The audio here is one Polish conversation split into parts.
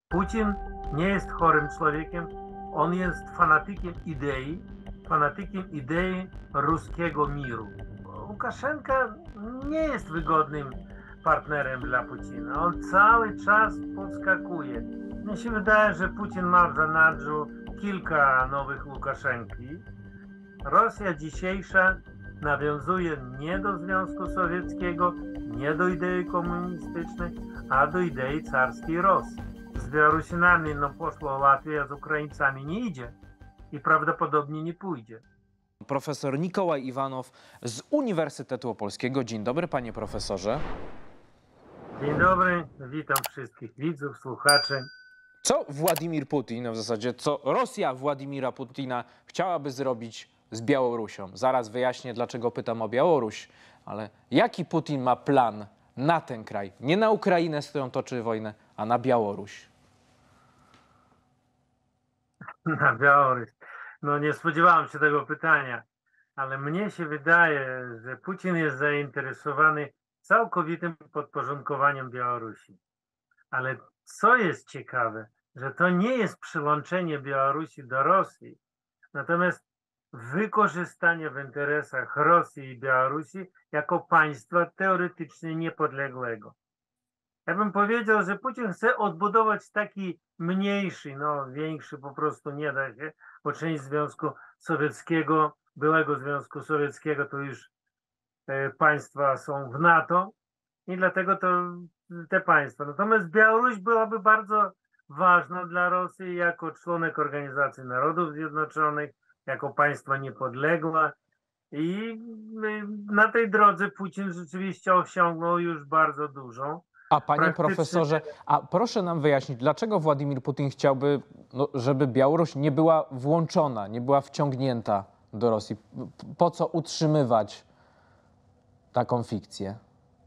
Putin nie jest chorym człowiekiem, on jest fanatykiem idei ruskiego miru. Łukaszenka nie jest wygodnym partnerem dla Putina. On cały czas podskakuje. Mnie się wydaje, że Putin ma w zanadrzu kilka nowych Łukaszenki. Rosja dzisiejsza nawiązuje nie do Związku Sowieckiego, nie do idei komunistycznej, a do idei carskiej Rosji. Z Białorusinami poszła Latvia, z Ukraińcami nie idzie i prawdopodobnie nie pójdzie. Profesor Mikołaj Iwanow z Uniwersytetu Opolskiego. Dzień dobry, panie profesorze. Dzień dobry, witam wszystkich widzów, słuchaczy. Co Władimir Putin, w zasadzie co Rosja Władimira Putina chciałaby zrobić z Białorusią? Zaraz wyjaśnię, dlaczego pytam o Białoruś, ale jaki Putin ma plan na ten kraj? Nie na Ukrainę, z którą toczy wojnę, a na Białoruś. Na Białoruś. No nie spodziewałem się tego pytania, ale mnie się wydaje, że Putin jest zainteresowany całkowitym podporządkowaniem Białorusi. Ale co jest ciekawe, że to nie jest przyłączenie Białorusi do Rosji, natomiast wykorzystanie w interesach Rosji i Białorusi jako państwa teoretycznie niepodległego. Ja bym powiedział, że Putin chce odbudować taki mniejszy, większy po prostu nie da się, bo część Związku Sowieckiego, byłego Związku Sowieckiego, to już państwa są w NATO i dlatego to te państwa. Natomiast Białoruś byłaby bardzo ważna dla Rosji jako członek Organizacji Narodów Zjednoczonych, jako państwo niepodległe i na tej drodze Putin rzeczywiście osiągnął już bardzo dużo. A panie profesorze, a proszę nam wyjaśnić, dlaczego Władimir Putin chciałby, żeby Białoruś nie była włączona, nie była wciągnięta do Rosji? Po co utrzymywać taką fikcję?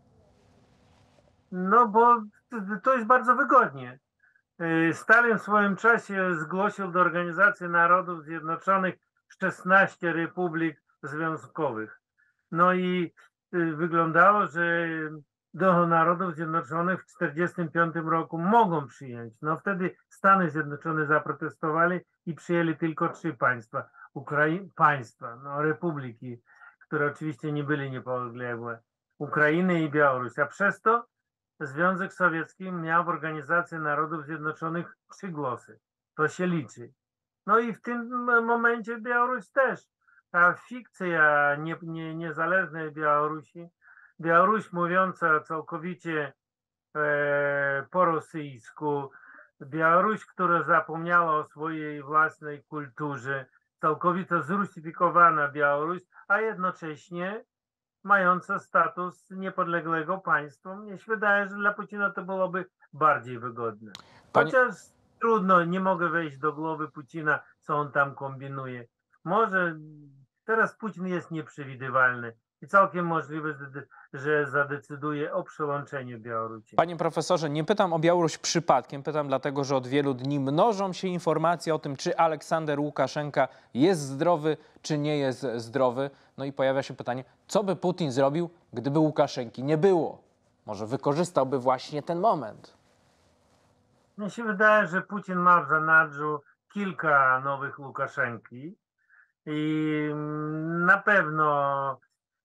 No bo to jest bardzo wygodnie. Stalin w swoim czasie zgłosił do Organizacji Narodów Zjednoczonych 16 republik związkowych. No i wyglądało, że do Narodów Zjednoczonych w 1945 roku mogą przyjąć. No wtedy Stany Zjednoczone zaprotestowali i przyjęli tylko 3 państwa. Republiki, które oczywiście nie byli niepodległe. Ukrainy i Białoruś. A przez to Związek Sowiecki miał w Organizacji Narodów Zjednoczonych 3 głosy. To się liczy. No i w tym momencie Białoruś też. Ta fikcja niezależnej Białorusi, Białoruś mówiąca całkowicie po rosyjsku, Białoruś, która zapomniała o swojej własnej kulturze, całkowicie zrusyfikowana Białoruś, a jednocześnie mająca status niepodległego państwa. Mnie się wydaje, że dla Putina to byłoby bardziej wygodne. Chociaż trudno, nie mogę wejść do głowy Putina, co on tam kombinuje. Może teraz Putin jest nieprzewidywalny i całkiem możliwe, że zadecyduje o przyłączeniu Białorusi. Panie profesorze, nie pytam o Białoruś przypadkiem, pytam dlatego, że od wielu dni mnożą się informacje o tym, czy Aleksander Łukaszenka jest zdrowy, czy nie jest zdrowy. No i pojawia się pytanie, co by Putin zrobił, gdyby Łukaszenki nie było? Może wykorzystałby właśnie ten moment? Mnie się wydaje, że Putin ma w zanadrzu kilka nowych Łukaszenki i na pewno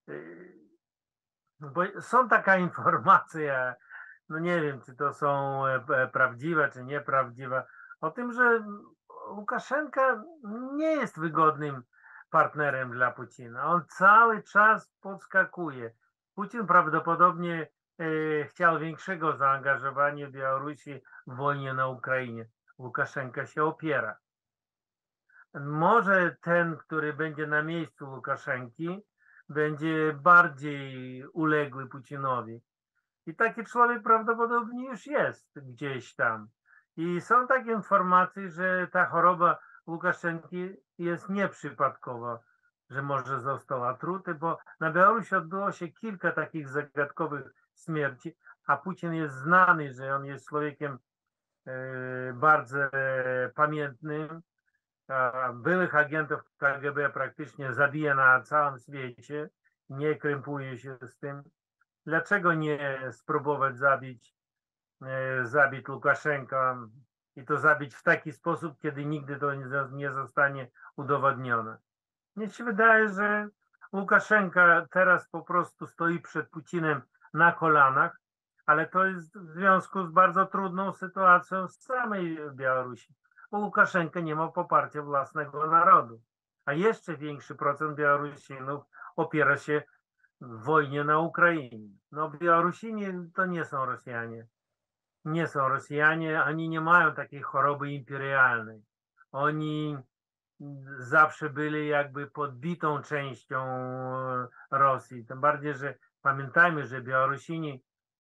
bo są taka informacja, no nie wiem, czy to są prawdziwe, czy nieprawdziwe, o tym, że Łukaszenka nie jest wygodnym partnerem dla Putina. On cały czas podskakuje. Putin prawdopodobnie chciał większego zaangażowania Białorusi w wojnie na Ukrainie. Łukaszenka się opiera. Może ten, który będzie na miejscu Łukaszenki, będzie bardziej uległy Putinowi. I taki człowiek prawdopodobnie już jest gdzieś tam. I są takie informacje, że ta choroba Łukaszenki jest nieprzypadkowa, że może został atruty, bo na Białorusi odbyło się kilka takich zagadkowych śmierci, a Putin jest znany, że on jest człowiekiem bardzo pamiętnym. Byłych agentów KGB praktycznie zabija na całym świecie, nie krępuje się z tym. Dlaczego nie spróbować zabić Łukaszenka i to zabić w taki sposób, kiedy nigdy to nie zostanie udowodnione. Mnie się wydaje, że Łukaszenka teraz po prostu stoi przed Putinem na kolanach, ale to jest w związku z bardzo trudną sytuacją w samej Białorusi. Bo Łukaszenka nie ma poparcia własnego narodu, a jeszcze większy procent Białorusinów opiera się w wojnie na Ukrainie. No Białorusini to nie są Rosjanie. Nie są Rosjanie, oni nie mają takiej choroby imperialnej. Oni zawsze byli jakby podbitą częścią Rosji. Tym bardziej, że pamiętajmy, że Białorusini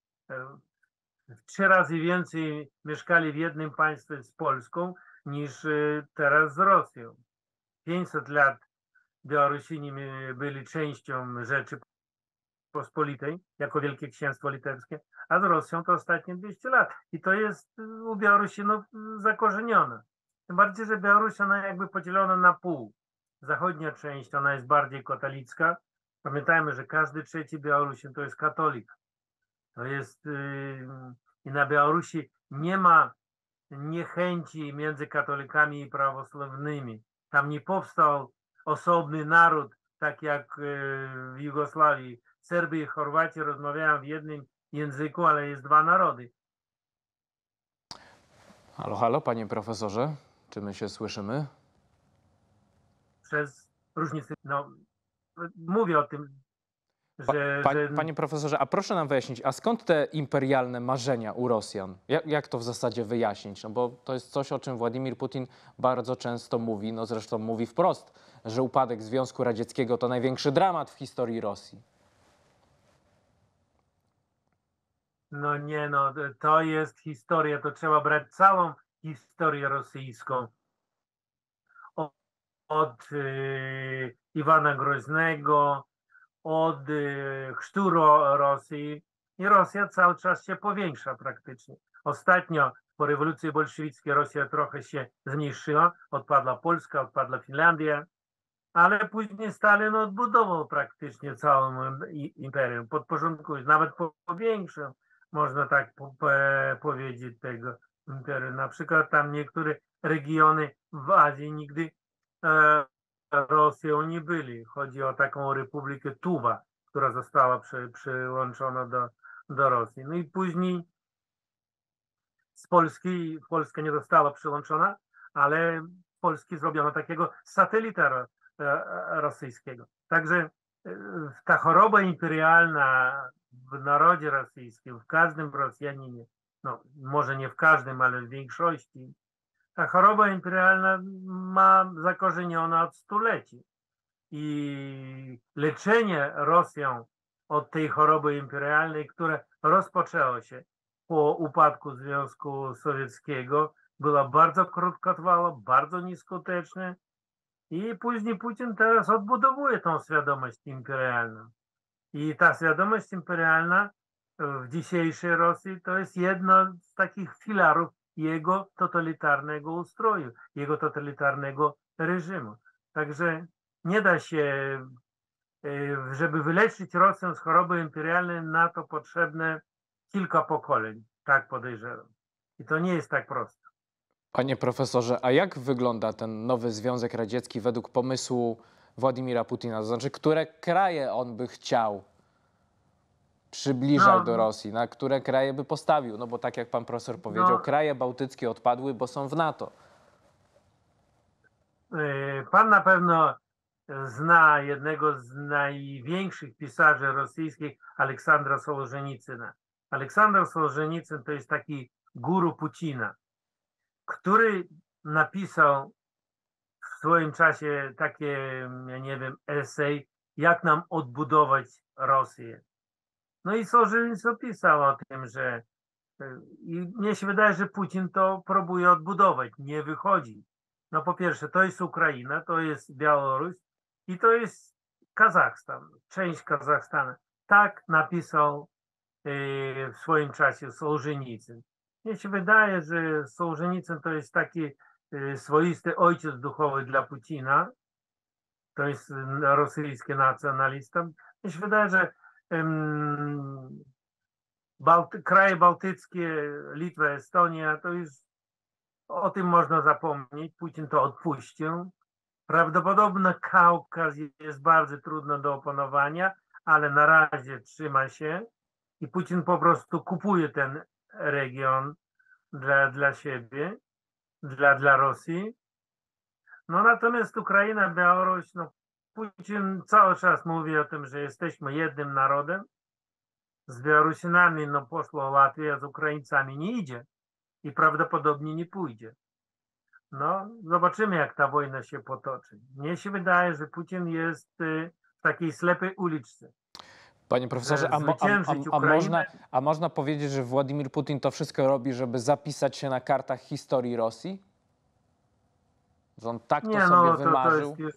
w 3 razy więcej mieszkali w jednym państwie z Polską niż teraz z Rosją. 500 lat Białorusini byli częścią Rzeczypospolitej, jako Wielkie Księstwo Litewskie, a z Rosją to ostatnie 200 lat. I to jest u Białorusinów zakorzenione. Tym bardziej, że Białoruś ona jakby podzielona na pół. Zachodnia część ona jest bardziej katolicka. Pamiętajmy, że każdy trzeci Białorusin to jest katolik. To jest i na Białorusi nie ma niechęci między katolikami i prawosławnymi. Tam nie powstał osobny naród, tak jak w Jugosławii. Serby i Chorwaci rozmawiają w jednym języku, ale jest 2 narody. Halo, halo, panie profesorze, czy my się słyszymy? Przez różnice, no mówię o tym, że Panie profesorze, a proszę nam wyjaśnić, a skąd te imperialne marzenia u Rosjan? Jak to w zasadzie wyjaśnić? No bo to jest coś, o czym Władimir Putin bardzo często mówi, no zresztą mówi wprost, że upadek Związku Radzieckiego to największy dramat w historii Rosji. no nie, no to jest historia, to trzeba brać całą historię rosyjską. Od Iwana Groźnego, od chrztu Rosji i Rosja cały czas się powiększa praktycznie. Ostatnio po rewolucji bolszewickiej Rosja trochę się zmniejszyła, odpadła Polska, odpadła Finlandia, ale później Stalin odbudował praktycznie całą imperium, podporządkując, nawet powiększył, można tak powiedzieć, tego imperium. Na przykład tam niektóre regiony w Azji nigdy Rosją nie byli. Chodzi o taką republikę Tuwa, która została przyłączona do Rosji. No i później z Polska nie została przyłączona, ale z Polski zrobiono takiego satelita rosyjskiego. Także ta choroba imperialna w narodzie rosyjskim, w każdym Rosjaninie, no może nie w każdym, ale w większości, ta choroba imperialna ma zakorzenione od stuleci. I leczenie Rosją od tej choroby imperialnej, które rozpoczęło się po upadku Związku Sowieckiego, było bardzo krótkotrwałe, bardzo nieskuteczne. I później Putin teraz odbudowuje tą świadomość imperialną. I ta świadomość imperialna w dzisiejszej Rosji to jest jedno z takich filarów jego totalitarnego ustroju, jego totalitarnego reżimu. Także nie da się, żeby wyleczyć Rosję z choroby imperialnej, na to potrzebne kilka pokoleń, tak podejrzewam. I to nie jest tak prosto. Panie profesorze, a jak wygląda ten nowy Związek Radziecki według pomysłu Władimira Putina? To znaczy, które kraje on by chciał przybliżać do Rosji, na które kraje by postawił? No bo tak jak pan profesor powiedział, kraje bałtyckie odpadły, bo są w NATO. Pan na pewno zna jednego z największych pisarzy rosyjskich, Aleksandra Sołożenicyna. Aleksander Sołożenicyn to jest taki guru Putina, który napisał w swoim czasie takie, ja nie wiem, esej, jak nam odbudować Rosję. No i Sołożenicyn pisał o tym, że i mnie się wydaje, że Putin to próbuje odbudować, nie wychodzi. No po pierwsze, to jest Ukraina, to jest Białoruś i to jest Kazachstan, część Kazachstanu. Tak napisał w swoim czasie Sołożenicyn. Mnie się wydaje, że Sołożenicyn to jest taki swoisty ojciec duchowy dla Putina. To jest rosyjski nacjonalista. Mnie się wydaje, że kraje bałtyckie, Litwa, Estonia, to jest o tym można zapomnieć. Putin to odpuścił. Prawdopodobnie Kaukaz jest bardzo trudno do opanowania, ale na razie trzyma się i Putin po prostu kupuje ten region dla siebie, dla Rosji. No natomiast Ukraina, Białoruś, no Putin cały czas mówi o tym, że jesteśmy jednym narodem. Z Białorusinami no poszło łatwiej, a z Ukraińcami nie idzie i prawdopodobnie nie pójdzie. No, zobaczymy, jak ta wojna się potoczy. Mnie się wydaje, że Putin jest w takiej ślepej uliczce. Panie profesorze, Zwyciężyć Ukrainę. a można powiedzieć, że Władimir Putin to wszystko robi, żeby zapisać się na kartach historii Rosji? Że on tak to Nie, sobie no to wymarzył? jest już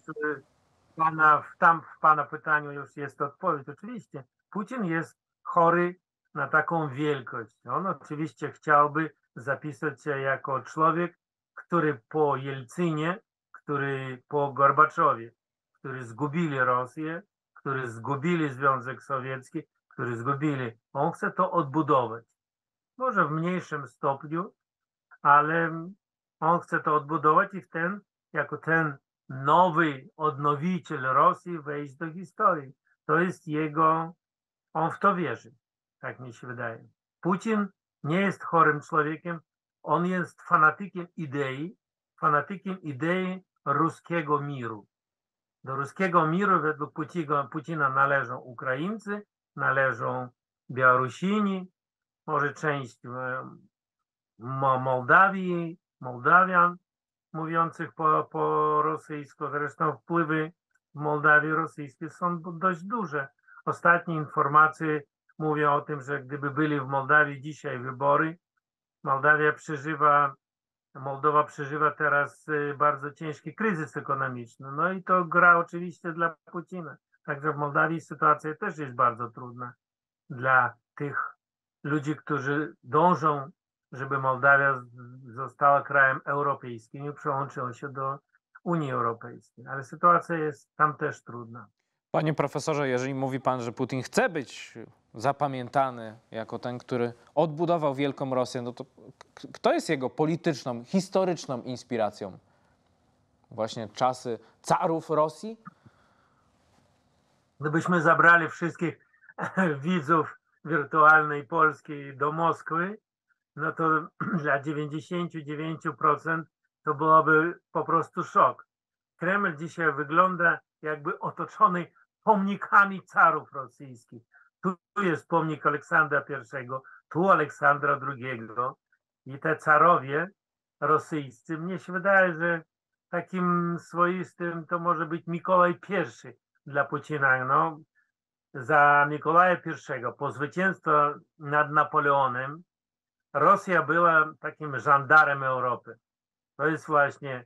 w pana pytaniu już jest odpowiedź. Oczywiście, Putin jest chory na taką wielkość. On oczywiście chciałby zapisać się jako człowiek, który po Jelcynie, który po Gorbaczowie, który zgubili Rosję, który zgubili Związek Sowiecki, który zgubili. On chce to odbudować. Może w mniejszym stopniu, ale on chce to odbudować i jako ten nowy odnowiciel Rosji wejść do historii. To jest on w to wierzy, tak mi się wydaje. Putin nie jest chorym człowiekiem, on jest fanatykiem idei ruskiego miru. Do ruskiego miru według Putina należą Ukraińcy, należą Białorusini, może część Mołdawii, Mołdawian mówiących po rosyjsku. Zresztą wpływy w Mołdawii rosyjskie są dość duże. Ostatnie informacje mówią o tym, że gdyby byli w Mołdawii dzisiaj wybory, Mołdowa przeżywa teraz bardzo ciężki kryzys ekonomiczny. No i to gra oczywiście dla Putina. Także w Mołdawii sytuacja też jest bardzo trudna dla tych ludzi, którzy dążą, żeby Mołdawia została krajem europejskim i przyłączyła się do Unii Europejskiej. Ale sytuacja jest tam też trudna. Panie profesorze, jeżeli mówi pan, że Putin chce być zapamiętany jako ten, który odbudował Wielką Rosję, no to kto jest jego polityczną, historyczną inspiracją? Właśnie czasy carów Rosji? Gdybyśmy zabrali wszystkich widzów wirtualnej Polski do Moskwy, no to dla 99% to byłoby po prostu szok. Kreml dzisiaj wygląda jakby otoczony pomnikami carów rosyjskich. Tu jest pomnik Aleksandra I, tu Aleksandra II i te carowie rosyjscy. Mnie się wydaje, że takim swoistym to może być Mikołaj I dla Putina. No, za Mikołaja I po zwycięstwie nad Napoleonem Rosja była takim żandarem Europy. To jest właśnie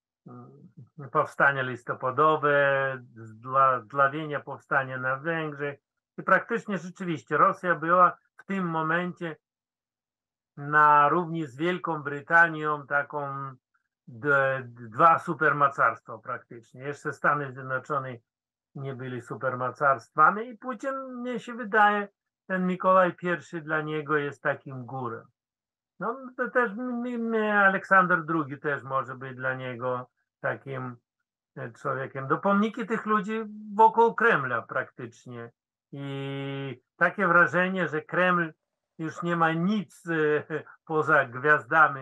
powstanie listopadowe, zdławienie powstania na Węgrzech i praktycznie rzeczywiście Rosja była w tym momencie na równi z Wielką Brytanią taką dwa supermocarstwa praktycznie. Jeszcze Stany Zjednoczone nie byli supermocarstwami i Putin, mnie się wydaje, ten Mikołaj I dla niego jest takim górą. No to też Aleksander II też może być dla niego takim człowiekiem. Do pomniki tych ludzi wokół Kremla praktycznie. I takie wrażenie, że Kreml już nie ma nic poza gwiazdami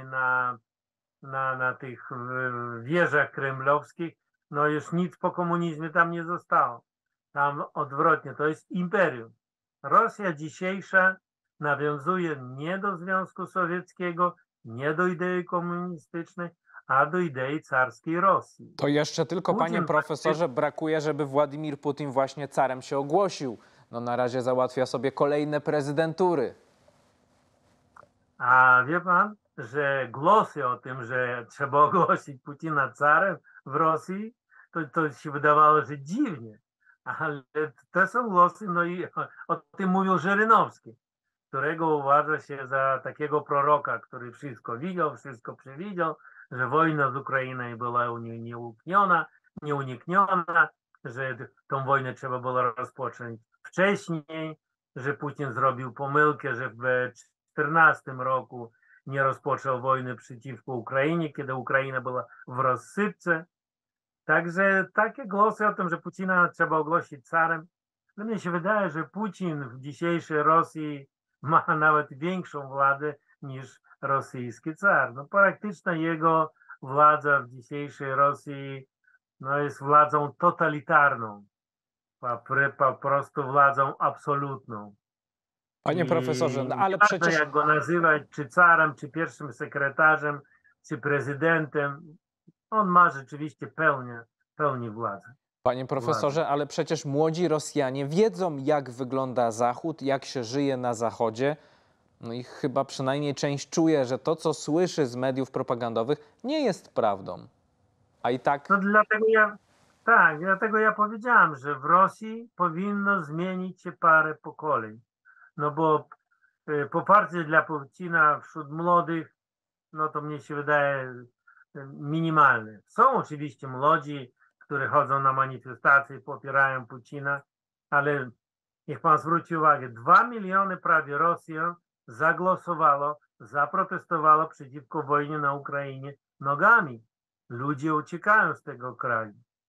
na tych wieżach kremlowskich. No już nic po komunizmie tam nie zostało. Tam odwrotnie, to jest imperium. Rosja dzisiejsza nawiązuje nie do Związku Sowieckiego, nie do idei komunistycznej, a do idei carskiej Rosji. To jeszcze tylko, Putin panie profesorze, brakuje, żeby Władimir Putin właśnie carem się ogłosił. No na razie załatwia sobie kolejne prezydentury. A wie pan, że głosy o tym, że trzeba ogłosić Putina carem w Rosji, to się wydawało, że dziwnie. Ale to są głosy, no i o tym mówił Żyrynowski, którego uważa się za takiego proroka, który wszystko widział, wszystko przewidział, że wojna z Ukrainą była nieunikniona, że tą wojnę trzeba było rozpocząć wcześniej, że Putin zrobił pomyłkę, że w 2014 roku nie rozpoczął wojny przeciwko Ukrainie, kiedy Ukraina była w rozsypce. Także takie głosy o tym, że Putina trzeba ogłosić carem, no mnie się wydaje, że Putin w dzisiejszej Rosji ma nawet większą władzę niż rosyjski car. No praktycznie jego władza w dzisiejszej Rosji no, jest władzą totalitarną, po prostu władzą absolutną. Panie profesorze, I no ale nieważne przecież, jak go nazywać, czy carem, czy pierwszym sekretarzem, czy prezydentem, on ma rzeczywiście pełni władzę. panie profesorze, ale przecież młodzi Rosjanie wiedzą, jak wygląda Zachód, jak się żyje na Zachodzie. No i chyba przynajmniej część czuje, że to, co słyszy z mediów propagandowych, nie jest prawdą. A i tak, No dlatego ja powiedziałem, że w Rosji powinno zmienić się parę pokoleń. No bo poparcie dla Putina wśród młodych, no to mnie się wydaje minimalne. Są oczywiście młodzi, którzy chodzą na manifestacje, popierają Putina, ale niech pan zwróci uwagę, 2 miliony prawie Rosjan zagłosowało, zaprotestowało przeciwko wojnie na Ukrainie nogami. Ludzie uciekają z tego kraju.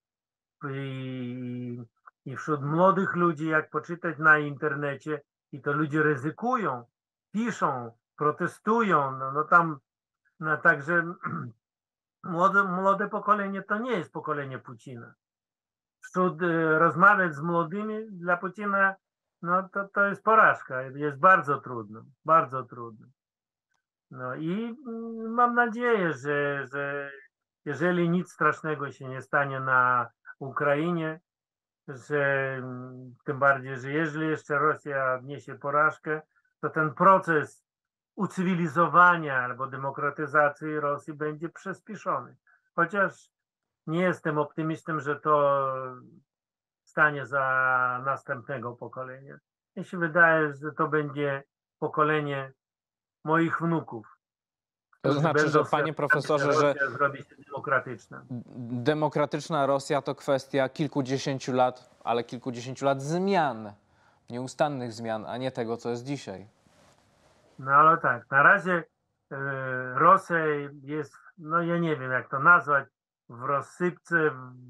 I wśród młodych ludzi, jak poczytać na internecie, i to ludzie ryzykują, piszą, protestują, no tam, no także młode pokolenie to nie jest pokolenie Putina. Rozmawiać z młodymi dla Putina, no to jest porażka, jest bardzo trudno, bardzo trudno. No i mam nadzieję, że jeżeli nic strasznego się nie stanie na Ukrainie, że tym bardziej, że jeżeli jeszcze Rosja odniesie porażkę, to ten proces ucywilizowania albo demokratyzacji Rosji będzie przyspieszony. Chociaż nie jestem optymistą, że to stanie za następnego pokolenia. Mi się wydaje, że to będzie pokolenie moich wnuków, to którzy znaczy, będą że panie chcieli, profesorze, że że Rosja zrobi się demokratyczna. demokratyczna Rosja to kwestia kilkudziesięciu lat, ale kilkudziesięciu lat zmian, nieustannych zmian, a nie tego, co jest dzisiaj. No ale tak, na razie Rosja jest, no ja nie wiem jak to nazwać, w rozsypce,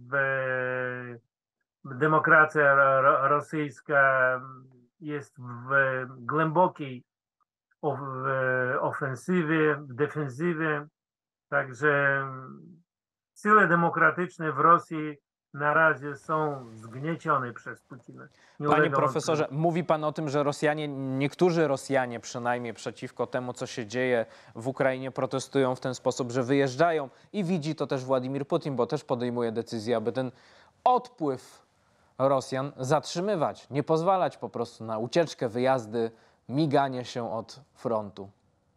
demokracja rosyjska jest w głębokiej ofensywie, defensywie, także siły demokratyczne w Rosji na razie są zgniecione przez Putina. Nie Panie ulega profesorze, mówi pan o tym, że Rosjanie, niektórzy Rosjanie przynajmniej przeciwko temu, co się dzieje w Ukrainie, protestują w ten sposób, że wyjeżdżają i widzi to też Władimir Putin, bo też podejmuje decyzję, aby ten odpływ Rosjan zatrzymywać, nie pozwalać po prostu na ucieczkę, wyjazdy, miganie się od frontu.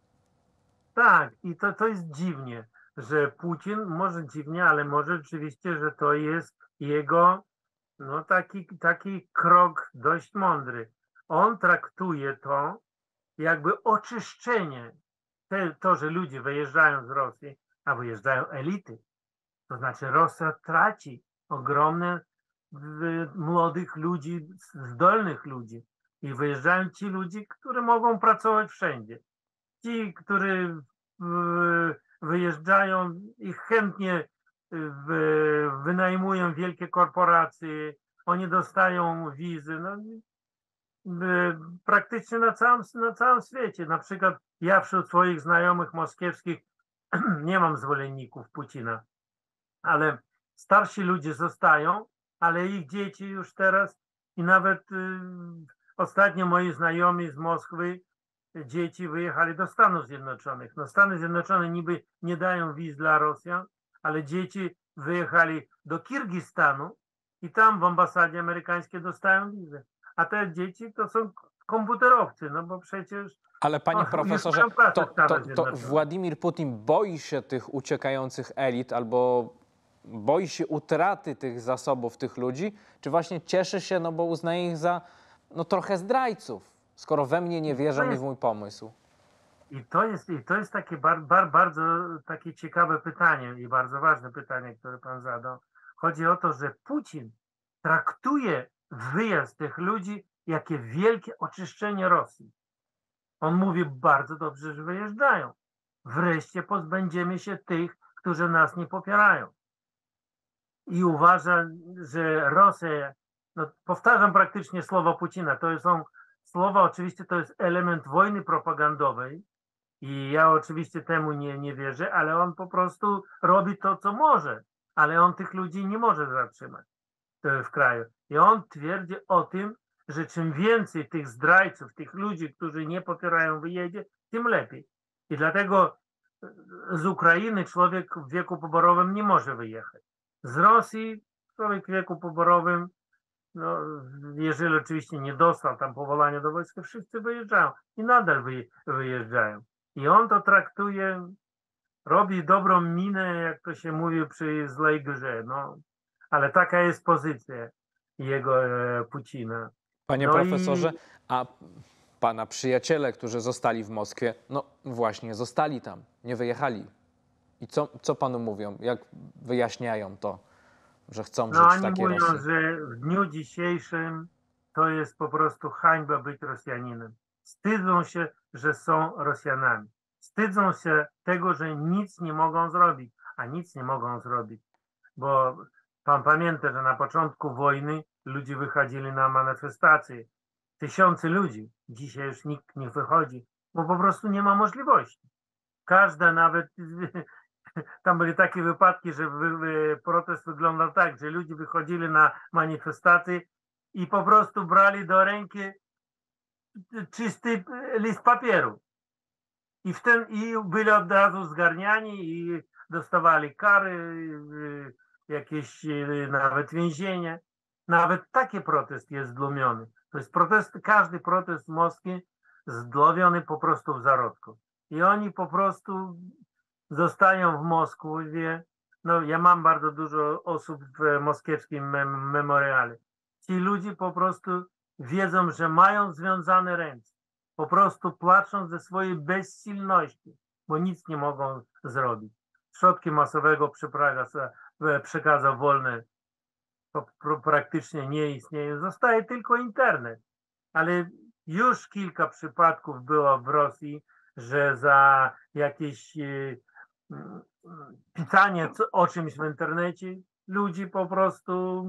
Tak, i to jest dziwnie, że Putin, może dziwnie, ale może rzeczywiście, że to jest jego no taki krok dość mądry. On traktuje to jakby oczyszczenie, to, że ludzie wyjeżdżają z Rosji, a wyjeżdżają elity. To znaczy Rosja traci ogromne młodych ludzi, zdolnych ludzi i wyjeżdżają ci ludzie, którzy mogą pracować wszędzie. Ci, którzy wyjeżdżają i chętnie wynajmują wielkie korporacje, oni dostają wizy, no, praktycznie na całym świecie. Na przykład ja wśród swoich znajomych moskiewskich nie mam zwolenników Putina, ale starsi ludzie zostają, ale ich dzieci już teraz i nawet ostatnio moi znajomi z Moskwy, dzieci wyjechali do Stanów Zjednoczonych. No Stany Zjednoczone niby nie dają wiz dla Rosjan, ale dzieci wyjechali do Kirgistanu i tam w ambasadzie amerykańskiej dostają wizę. A te dzieci to są komputerowcy, no bo przecież Ale panie już profesorze, mają pracę w Stanach to Zjednoczonych. Władimir Putin boi się tych uciekających elit albo boi się utraty tych zasobów, tych ludzi, czy właśnie cieszy się, no bo uznaje ich za no, trochę zdrajców, skoro we mnie nie wierzą i w mój pomysł? I to jest takie bardzo takie ciekawe pytanie i bardzo ważne pytanie, które pan zadał. Chodzi o to, że Putin traktuje wyjazd tych ludzi jako wielkie oczyszczenie Rosji. On mówi bardzo dobrze, że wyjeżdżają, wreszcie pozbędziemy się tych, którzy nas nie popierają. I uważa, że Rosja, no powtarzam praktycznie słowa Putina, to są słowa, oczywiście to jest element wojny propagandowej i ja oczywiście temu nie wierzę, ale on po prostu robi to, co może, ale on tych ludzi nie może zatrzymać w kraju. I on twierdzi o tym, że czym więcej tych zdrajców, tych ludzi, którzy nie popierają, wyjedzie, tym lepiej. I dlatego z Ukrainy człowiek w wieku poborowym nie może wyjechać. Z Rosji człowiek w wieku poborowym, no, jeżeli oczywiście nie dostał tam powołania do wojska, wszyscy wyjeżdżają i nadal wyjeżdżają. I on to traktuje, robi dobrą minę, jak to się mówi, przy złej grze. No, ale taka jest pozycja jego Putina. Panie No profesorze, i a pana przyjaciele, którzy zostali w Moskwie, no właśnie zostali tam, nie wyjechali. I co panu mówią? Jak wyjaśniają to, że chcą no, żyć w oni takiej mówią, Rosji? że w dniu dzisiejszym to jest po prostu hańba być Rosjaninem. Wstydzą się, że są Rosjanami. Wstydzą się tego, że nic nie mogą zrobić, a nic nie mogą zrobić. Bo pan pamięta, że na początku wojny ludzie wychodzili na manifestacje. Tysiące ludzi. Dzisiaj już nikt nie wychodzi, bo po prostu nie ma możliwości. Każda nawet tam były takie wypadki, że protest wyglądał tak, że ludzie wychodzili na manifestacje i po prostu brali do ręki czysty list papieru. I byli od razu zgarniani i dostawali kary, jakieś nawet więzienie. Nawet taki protest jest zdłumiony. To jest protest, każdy protest w Moskwie zdłowiony po prostu w zarodku. I oni po prostu zostają w Moskwie. No, ja mam bardzo dużo osób w moskiewskim memoriale. Ci ludzie po prostu wiedzą, że mają związane ręce. Po prostu płaczą ze swojej bezsilności, bo nic nie mogą zrobić. Środki masowego przekazu wolny praktycznie nie istnieją. Zostaje tylko internet. Ale już kilka przypadków było w Rosji, że za jakieś pisanie o czymś w internecie ludzi po prostu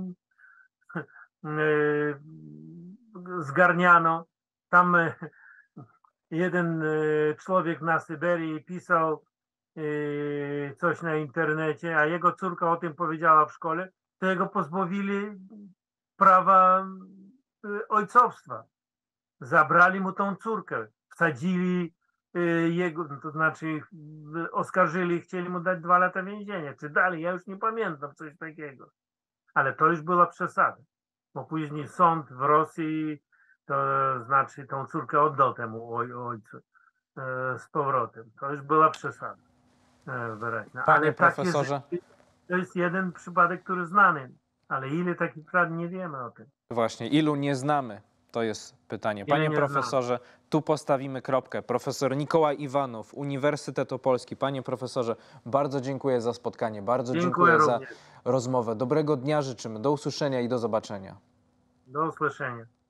zgarniano. Tam jeden człowiek na Syberii pisał coś na internecie, a jego córka o tym powiedziała w szkole, to jego pozbawili prawa ojcowstwa. Zabrali mu tą córkę, wsadzili jego, to znaczy oskarżyli i chcieli mu dać 2 lata więzienia, czy dali, ja już nie pamiętam, coś takiego. Ale to już była przesada, bo później sąd w Rosji, to znaczy tą córkę oddał temu ojcu z powrotem. To już była przesada wyraźna. Panie Ale profesorze, to jest jeden przypadek, który znany, ale ile takich spraw nie wiemy o tym. właśnie, ilu nie znamy? To jest pytanie. Ile Panie nie profesorze, tu postawimy kropkę. Profesor Nikołaj Iwanow, Uniwersytet Opolski. Panie profesorze, bardzo dziękuję za spotkanie, bardzo dziękuję za również. rozmowę. Dobrego dnia życzymy, do usłyszenia i do zobaczenia. Do usłyszenia.